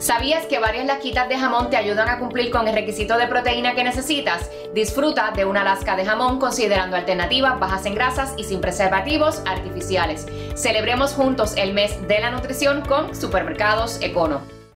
¿Sabías que varias lasquitas de jamón te ayudan a cumplir con el requisito de proteína que necesitas? Disfruta de una lasca de jamón considerando alternativas bajas en grasas y sin preservativos artificiales. Celebremos juntos el mes de la nutrición con Supermercados Econo.